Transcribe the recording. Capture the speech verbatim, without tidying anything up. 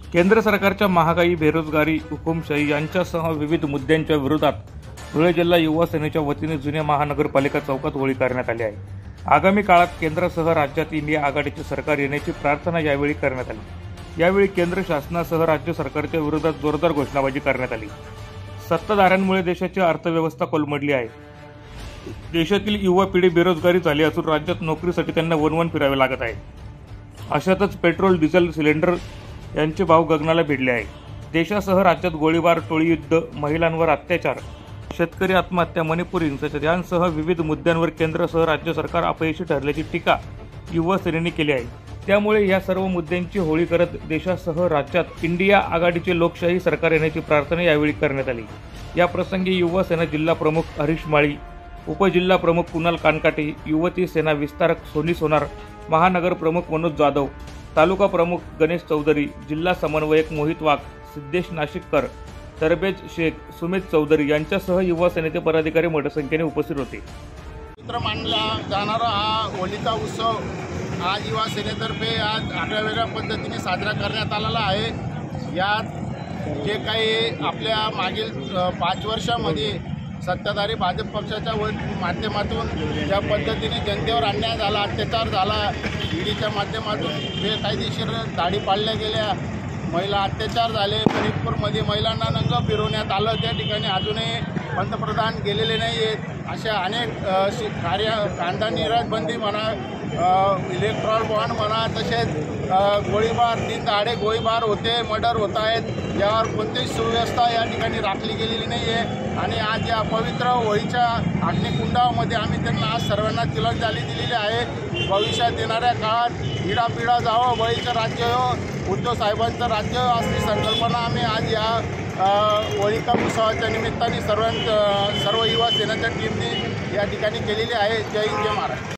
केंद्र सरकारच्या महागाई, बेरोजगारी, हुकुमशाही यांच्यासह विविध मुद्द्यांच्या विरोधात धुळे जिल्हा युवा सेनेच्या वतीने जुन्या महानगरपालिका चौकात होळी करण्यात आली आहे। आगामी काळात केंद्रासह राज्यात इंडिया आघाडीचे सरकार येण्याची प्रार्थना यावेळी करण्यात आली। यावेळी केंद्र शासनासह राज्य सरकारच्या विरोधात जोरदार घोषणाबाजी करण्यात आली। सत्ताधाऱ्यांमुळे देशाची अर्थव्यवस्था कोलमडली आहे। देशातील युवा पिढी बेरोजगारी झाली असून राज्यात नोकरीसाठी त्यांना वनवन फिरावे लागत आहे। अशातच पेट्रोल, डिझेल, सिलेंडर यांचे भाव गगनाला भिडले आहे। देशासह राज्यात गोळीबार, टोळी युद्ध, महिलांवर अत्याचार, शेतकरी आत्महत्या, मणिपूर हिंसाचार यांसह विविध मुद्द्यांवर केंद्रासह राज्य सरकार अपयशी ठरल्याची टीका युवा सेनेने केली आहे। त्यामुळे या सर्व मुद्द्यांची होळी करत देशासह राज्यात इंडिया आघाडीचे लोकशाही सरकार येण्याची प्रार्थना यावेळी करण्यात आली। या प्रसंगी युवा सेना जिल्हा प्रमुख हरीश माळी, उपजिल्हा प्रमुख कुणाल कानकाटे, युवती सेना विस्तारक सोनी सोनार, महानगर प्रमुख मनोज जाधव, तालुका प्रमुख गणेश चौधरी, जिल्हा समन्वयक मोहित वाघ, सिद्धेश नाशिककर, तरबेज शेख, सुमित चौधरी यांच्यासह युवा सेनेचे पदाधिकारी मोठ्या संख्येने उपस्थित होते। पवित्र मानला जाणारा हा होळीचा उत्सव आज युवा सेनेतर्फे आज आगळ्या वेगळ्या पद्धतीने साजरा करण्यात आलेला आहे। यात जे काही आपल्या मागील पाच वर्षामध्ये सत्ताधारी भाजप पक्षाच्या माध्यमातून ज्या पद्धतीने जनतेवर अन्याय झाला, अत्याचार झाला, ईडीच्या माध्यमातून बेकायदेशीर दाढी पाडल्या गेल्या, महिला अत्याचार झाले, मणिपूरमध्ये महिलांना नंग फिरवण्यात आलं, त्या ठिकाणी अजूनही पंतप्रधान गेलेले नाही आहेत। अशा अनेक कार्य कांदा निर्यात बंदी म्हणा, इलेक्ट्रॉल बॉन्ड म्हणा, तसेच गोळीबार, तीन दहाडे गोळीबार होते, मर्डर होत आहेत, यावर कोणतीही सुव्यवस्था या ठिकाणी राखली गेलेली नाही आहे। आणि आज या पवित्र होळीच्या अग्निकुंडामध्ये आम्ही त्यांना आज सर्वांना तिलकजाली दिलेली आहे। भविष्यात येणाऱ्या काळात पिढा जावं, बळीचं राज्य हो, उद्धव साहेबांचं राज्य असली संकल्पना आम्ही आज या होळिका उत्सवाच्या निमित्ताने सर्वांचं सर्व युवा सेनेच्या टीमने या ठिकाणी केलेली आहे। जय हिंद, जय महाराष्ट्र।